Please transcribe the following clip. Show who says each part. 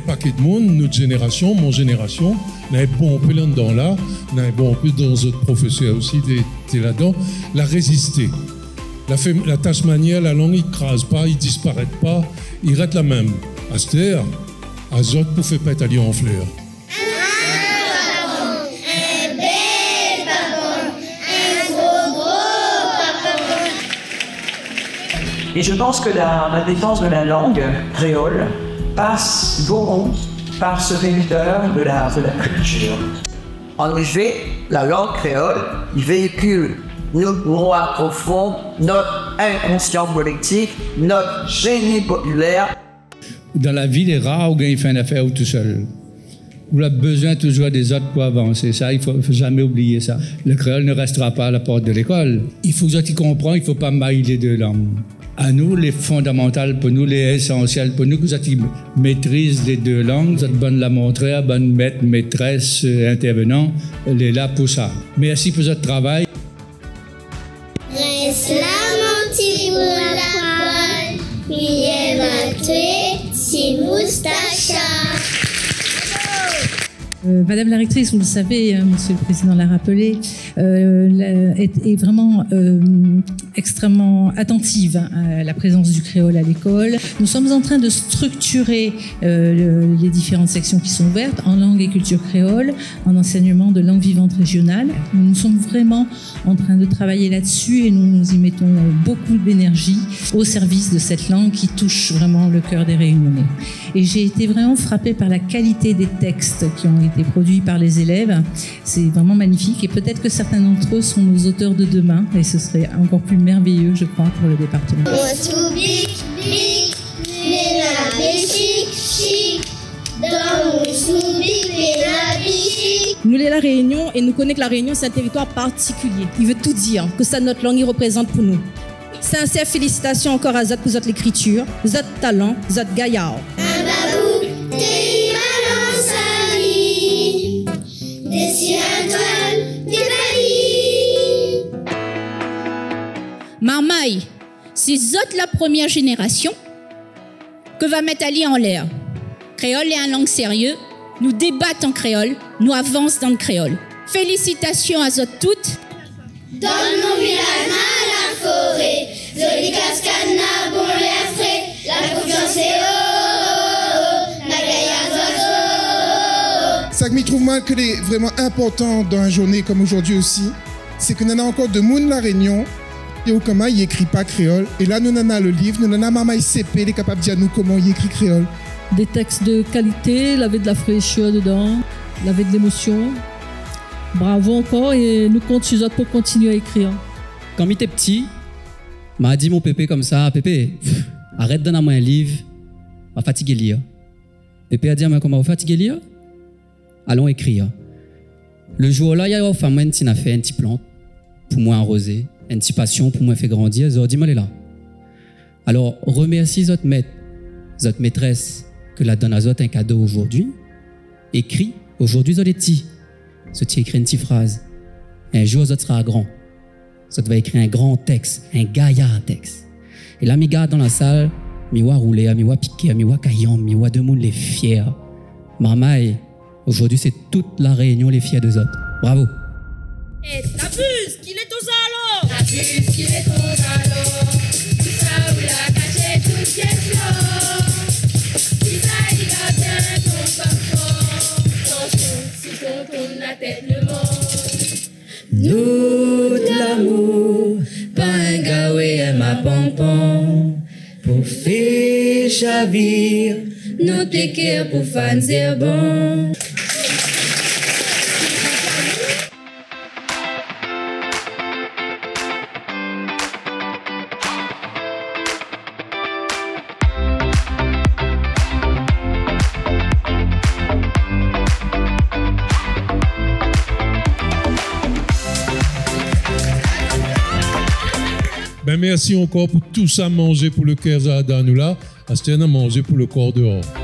Speaker 1: paquet de monde, notre génération, mon génération, n'a bon peu là-dedans là, n'a bon peu dans d'autres professeurs aussi, t'es là-dedans, la résister. La tâche manuelle, la langue, il crase pas, il disparaît pas, il reste la même. À cette heure, Azot pour faire pas aller en fleurs.
Speaker 2: Et je pense que la défense de la langue créole passe beaucoup par ce vecteur de la culture.
Speaker 3: En effet, la langue créole véhicule notre droit profond, notre inconscient collectif, notre génie populaire.
Speaker 4: Dans la vie, il est rare où il fait une affaire tout seul. Où il a besoin toujours des autres pour avancer. Ça, il ne faut jamais oublier ça. Le créole ne restera pas à la porte de l'école. Il faut que tu comprends, il ne faut pas marier les deux langues. À nous, les fondamentales, pour nous, les essentiels, pour nous, que vous maîtrisez les deux langues, vous êtes bonne la montrer, bonne maître, maîtresse, intervenant, elle est là pour ça. Merci pour votre travail.
Speaker 5: Reste là, mon petit pour la parole, puis évacuer, si moustacha.
Speaker 6: Madame la rectrice, vous le savez, Monsieur le Président l'a rappelé, est vraiment extrêmement attentive à la présence du créole à l'école. Nous sommes en train de structurer les différentes sections qui sont ouvertes en langue et culture créole, en enseignement de langue vivante régionale. Nous sommes vraiment en train de travailler là-dessus et nous y mettons beaucoup d'énergie au service de cette langue qui touche vraiment le cœur des Réunionnais. Et j'ai été vraiment frappée par la qualité des textes qui ont été produits par les élèves. C'est vraiment magnifique et peut-être que certains d'entre eux sont nos auteurs de demain et ce serait encore plus merveilleux, je crois, pour le département.
Speaker 7: Nous, les La Réunion, et nous connaissons que la Réunion, c'est un territoire particulier. Il veut tout dire, que ça, notre langue, il représente pour nous. Sincères félicitations encore à Zot pour votre écriture, Zot talent, Zot gaillard. Marmaille, c'est Zot la première génération que va mettre Ali en l'air. Créole est une langue sérieuse, nous débattons en créole, nous avançons dans le créole. Félicitations à Zot toutes.
Speaker 5: Dans mon village, la forêt, joli cascana, bon l'air frais, la confiance est haut, la gaillarde.
Speaker 8: Ça que je trouve mal que est vraiment important dans une journée comme aujourd'hui aussi, c'est que nous avons encore de monde la Réunion, et au comment il écrit pas créole. Et là, nous avons le livre, nous avons maman CP, il est capable de dire nous comment il écrit créole.
Speaker 9: Des textes de qualité, il avait de la fraîcheur dedans, il avait de l'émotion. Bravo encore et nous comptons pour continuer à écrire.
Speaker 10: Quand j'étais petit, m'a dit mon pépé comme ça, Pépé, arrête de donner un livre, je suis fatigué de lire. Pépé a dit comment vous fatigué de lire? Allons écrire. Le jour-là, il y a une femme qui a fait un petit plante pour moi arroser, une petite passion pour moi faire grandir. Je dis, moi, là. Alors, remercie votre maître, votre maîtresse, que la donne à un cadeau aujourd'hui. Écrit, aujourd'hui, vous êtes petit. Vous écrit une petite phrase. Un jour, vous sera grand. Vous va écrire un grand texte, un gaillard texte. Et là, je regarde dans la salle, je vois rouler, je vois piquer, je vois caillon, je vois deux monde les fiers. Marmaille, aujourd'hui, c'est toute la Réunion les fiers des autres. Bravo.
Speaker 7: Et t'abuses, qu'il est aux allos.
Speaker 5: T'abuses, qu'il est aux allos. Tout ça, où la caché, tout ce qui est flot. Qui ça, il va bien ton parfum. Ton son, si ton tourne la tête, le monde.
Speaker 11: Nous de l'amour, pas un gaoué et ma pompon. Pour faire chavir, nous t'équerre pour fans et bon.
Speaker 1: Ben merci encore pour tout ça manger pour le cœur à nous là, à ce qu'on a mangé pour le corps dehors.